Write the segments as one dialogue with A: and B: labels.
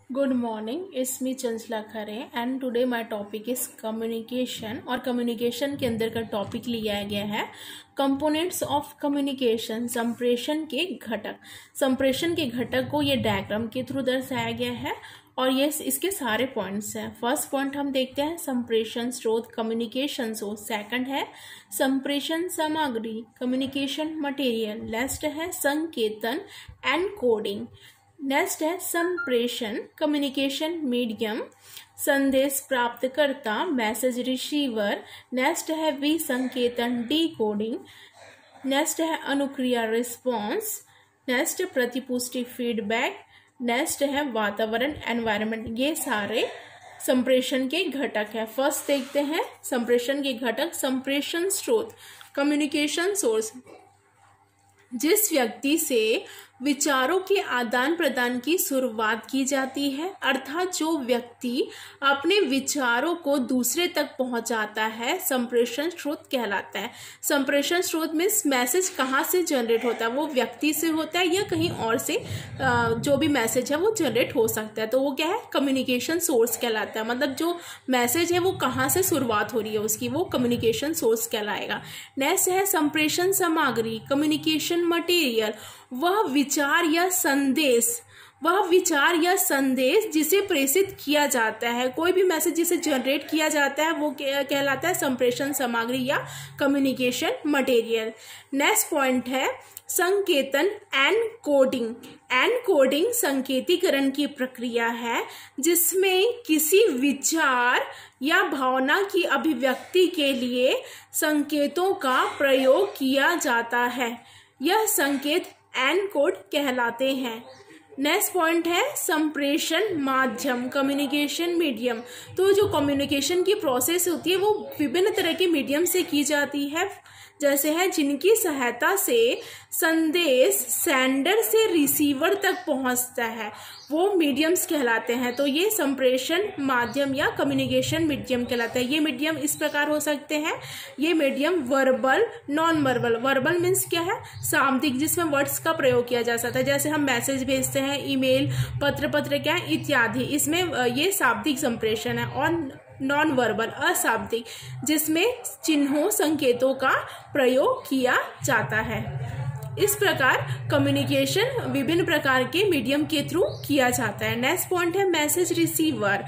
A: Good morning, it's me Chanchala Khare and today my topic is communication. और communication के अंदर का टॉपिक लिया गया है कंपोनेंट्स ऑफ कम्युनिकेशन, संप्रेषण के घटक। संप्रेषण के घटक को ये डायग्राम के थ्रू दर्शाया गया है और ये इसके सारे पॉइंट्स हैं। फर्स्ट पॉइंट हम देखते हैं संप्रेषण स्रोत, कम्युनिकेशन सोर्स। सेकंड है संप्रेषण सामग्री, कम्युनिकेशन मटेरियल। नेक्स्ट है संकेतन एंड कोडिंग। नेक्स्ट है संप्रेषण, कम्युनिकेशन मीडियम, संदेश प्राप्तकर्ता, मैसेज रिसीवर। नेक्स्ट है विसंकेतन, डिकोडिंग। नेक्स्ट है अनुक्रिया, रिस्पॉन्स। नेक्स्ट प्रतिपुष्टि, फीडबैक। नेक्स्ट है वातावरण, एनवायरनमेंट। ये सारे संप्रेषण के घटक है। फर्स्ट देखते हैं संप्रेषण के घटक। संप्रेषण स्रोत, कम्युनिकेशन सोर्स, जिस व्यक्ति से विचारों के आदान प्रदान की शुरुआत की जाती है, अर्थात जो व्यक्ति अपने विचारों को दूसरे तक पहुंचाता है, संप्रेषण स्रोत कहलाता है। संप्रेषण स्रोत में मैसेज कहाँ से जनरेट होता है, वो व्यक्ति से होता है या कहीं और से जो भी मैसेज है वो जनरेट हो सकता है, तो वो क्या है, कम्युनिकेशन सोर्स कहलाता है। मतलब जो मैसेज है वो कहाँ से शुरुआत हो रही है उसकी, वो कम्युनिकेशन सोर्स कहलाएगा। नेक्स्ट है संप्रेषण सामग्री, कम्युनिकेशन मटेरियल। वह विचार या संदेश जिसे प्रेषित किया जाता है, कोई भी मैसेज जिसे जनरेट किया जाता है वो कहलाता है संप्रेषण सामग्री या कम्युनिकेशन मटेरियल। नेक्स्ट पॉइंट है संकेतन एंड कोडिंग। कोडिंग संकेतीकरण की प्रक्रिया है जिसमें किसी विचार या भावना की अभिव्यक्ति के लिए संकेतों का प्रयोग किया जाता है। यह संकेत एनकोड कहलाते हैं। नेक्स्ट पॉइंट है संप्रेषण माध्यम, कम्युनिकेशन मीडियम। तो जो कम्युनिकेशन की प्रोसेस होती है वो विभिन्न तरह के मीडियम से की जाती है, जैसे है जिनकी सहायता से संदेश सेंडर से रिसीवर तक पहुंचता है, वो मीडियम्स कहलाते हैं। तो ये संप्रेषण माध्यम या कम्युनिकेशन मीडियम कहलाता है। ये मीडियम इस प्रकार हो सकते हैं। ये medium verbal, non verbal. Verbal means क्या है, शाब्दिक, जिसमें वर्ड्स का प्रयोग किया जा सकता है। जैसे हम मैसेज भेजते हैं, ईमेल, पत्र क्या है, इत्यादि, इसमें ये शाब्दिक संप्रेषण है। और नॉन वर्बल, अशाब्दिक, जिसमें चिन्हों, संकेतों का प्रयोग किया जाता है। इस प्रकार कम्युनिकेशन विभिन्न प्रकार के मीडियम के थ्रू किया जाता है। नेक्स्ट पॉइंट है मैसेज रिसीवर।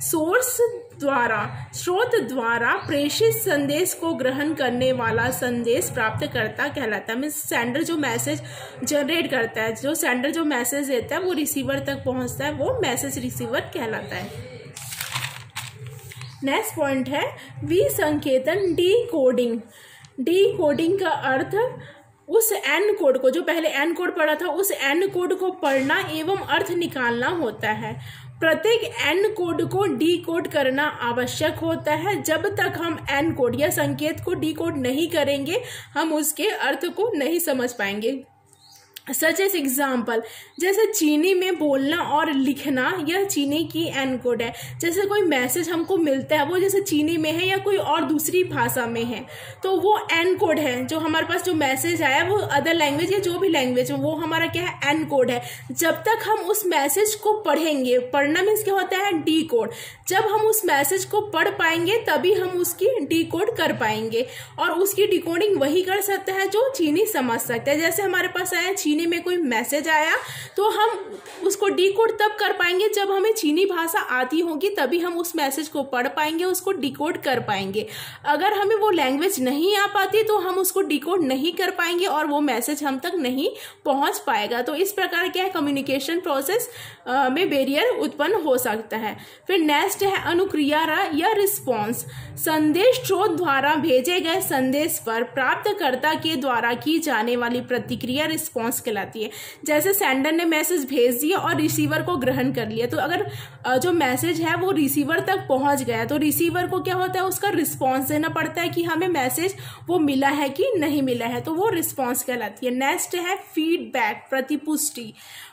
A: स्रोत द्वारा प्रेषित संदेश को ग्रहण करने वाला संदेश प्राप्तकर्ता कहलाता है। मीन्स सेंडर जो मैसेज जनरेट करता है, जो सेंडर जो मैसेज देता है वो रिसीवर तक पहुंचता है, वो मैसेज रिसीवर कहलाता है। नेक्स्ट पॉइंट है विसंकेतन, डिकोडिंग। डिकोडिंग का अर्थ उस एन कोड को, जो पहले एन कोड पढ़ा था, उस एन कोड को पढ़ना एवं अर्थ निकालना होता है। प्रत्येक एन कोड को डिकोड करना आवश्यक होता है। जब तक हम एन कोड या संकेत को डिकोड नहीं करेंगे, हम उसके अर्थ को नहीं समझ पाएंगे। सच एस एग्जाम्पल, जैसे चीनी में बोलना और लिखना, यह चीनी की एन कोड है। जैसे कोई मैसेज हमको मिलता है, वो जैसे चीनी में है या कोई और दूसरी भाषा में है, तो वो एन कोड है। जो हमारे पास जो मैसेज आया वो अदर लैंग्वेज या जो भी लैंग्वेज हो, वो हमारा क्या है, एन कोड है। जब तक हम उस मैसेज को पढ़ेंगे, पढ़ना मीन्स क्या होता है, डी कोड। जब हम उस मैसेज को पढ़ पाएंगे तभी हम उसकी डिकोड कर पाएंगे, और उसकी डिकोडिंग वही कर सकता है जो चीनी समझ सकता है। जैसे हमारे पास आया चीनी में कोई मैसेज आया, तो हम उसको डिकोड तब कर पाएंगे जब हमें चीनी भाषा आती होगी, तभी हम उस मैसेज को पढ़ पाएंगे, उसको डिकोड कर पाएंगे। अगर हमें वो लैंग्वेज नहीं आ पाती तो हम उसको डिकोड नहीं कर पाएंगे और वो मैसेज हम तक नहीं पहुंच पाएगा। तो इस प्रकार क्या है, कम्युनिकेशन प्रोसेस में बैरियर उत्पन्न हो सकता है। फिर नेक्स्ट है अनुक्रिया या रिस्पॉन्स। संदेश स्रोत द्वारा भेजे गए संदेश पर प्राप्तकर्ता के द्वारा की जाने वाली प्रतिक्रिया रिस्पॉन्स कहलाती है। जैसे सेंडर ने मैसेज भेज दिया और रिसीवर को ग्रहण कर लिया, तो अगर जो मैसेज है वो रिसीवर तक पहुंच गया, तो रिसीवर को क्या होता है, उसका रिस्पॉन्स देना पड़ता है कि हमें मैसेज वो मिला है कि नहीं मिला है, तो वो रिस्पॉन्स कहलाती है। नेक्स्ट है फीडबैक, प्रतिपुष्टि।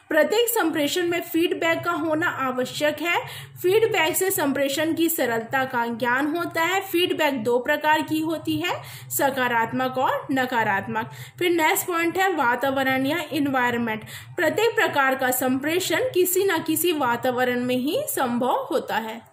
A: प्रत्येक संप्रेषण में फीडबैक का होना आवश्यक है। फीडबैक से संप्रेषण की सरलता का ज्ञान होता है। फीडबैक दो प्रकार की होती है, सकारात्मक और नकारात्मक। फिर नेक्स्ट पॉइंट है वातावरण या इन्वायरमेंट। प्रत्येक प्रकार का संप्रेषण किसी न किसी वातावरण में ही संभव होता है।